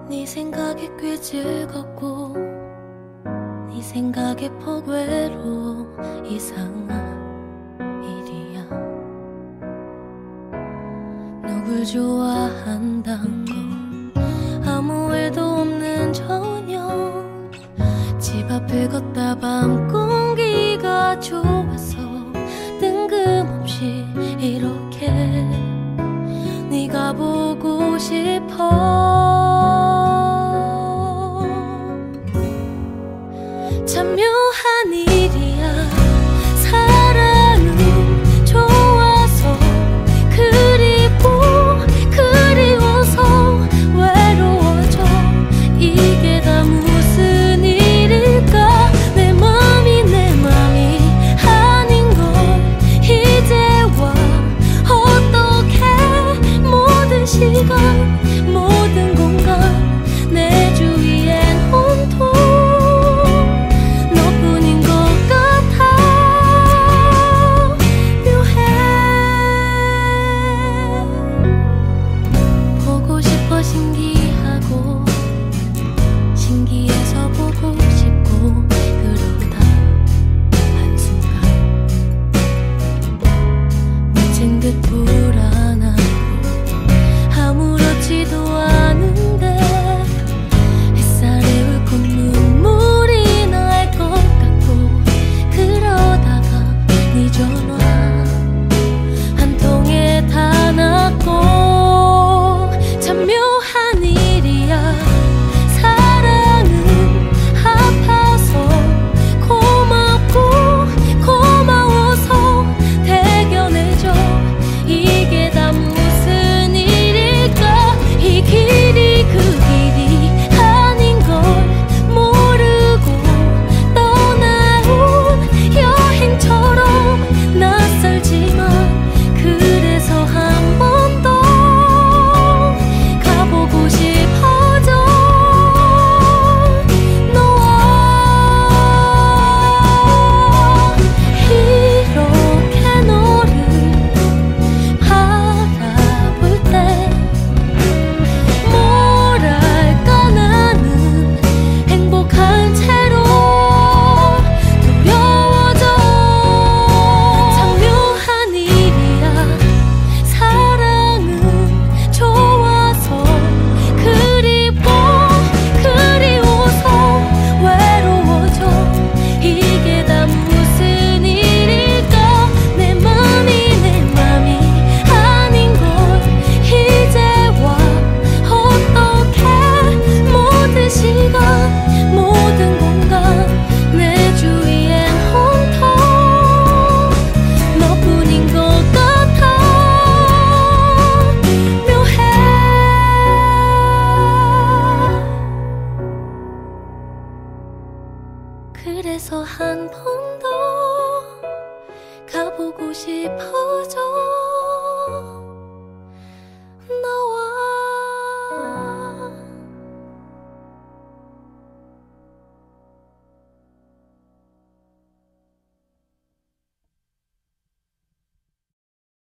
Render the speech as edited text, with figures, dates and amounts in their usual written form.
네 생각이 꽤 즐겁고 네 생각에 퍽 외로워. 이상한 일이야. 누굴 좋아한단 거 아무 일도 없는 저녁 집 앞을 걷다 밤 공기가 좋아서 뜬금없이 이렇게 네가 보고 싶어. 참 묘한 일이야. 사랑은 좋아서 그리고 그리워서 외로워져. 이게 다 무슨 일일까. 내 맘이 아닌 걸 이제와 어떡해. 모든 시간 모든 공간 내 주위엔 온통 너뿐인 것 같아. 묘해. 보고 싶어 신기해.